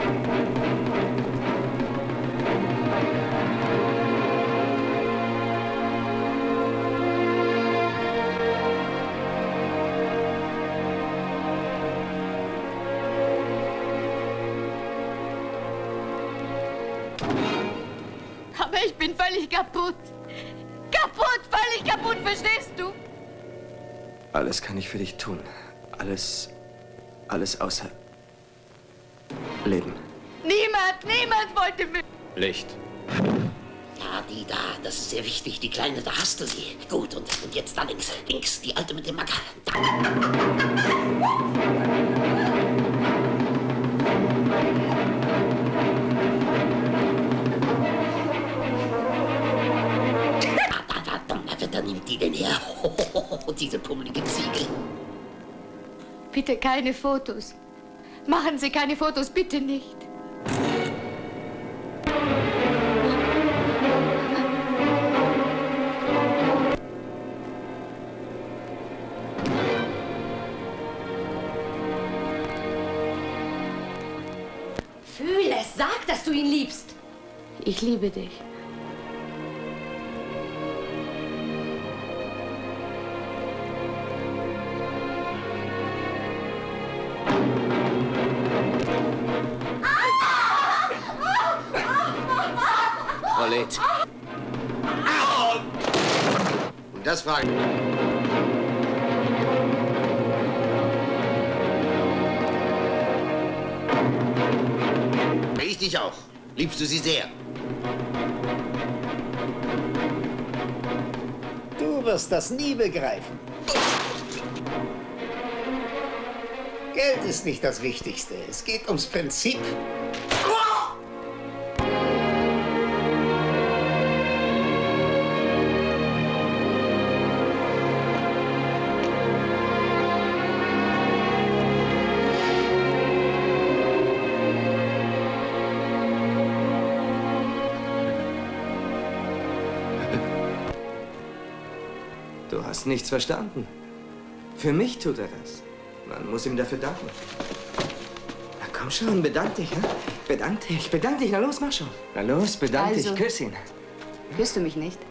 Aber ich bin völlig kaputt. Kaputt, völlig kaputt, verstehst du? Alles kann ich für dich tun. Alles außer Leben. Niemand wollte mich. Licht. Ja, die da, das ist sehr wichtig. Die Kleine, da hast du sie. Gut, und jetzt da links. Links, die Alte mit dem Macker. Da nimmt die denn her? Diese pummelige Ziege. Bitte keine Fotos. Machen Sie keine Fotos, bitte nicht. Fühl es, sag, dass du ihn liebst. Ich liebe dich. Paulette. Und das war... Ich dich auch. Liebst du sie sehr? Du wirst das nie begreifen. Geld ist nicht das Wichtigste. Es geht ums Prinzip. Du hast nichts verstanden. Für mich tut er das. Man muss ihm dafür danken. Na komm schon, bedank dich, hä? Bedank dich. Na los, mach schon. Na los, bedank dich. Küss ihn. Küsst du mich nicht?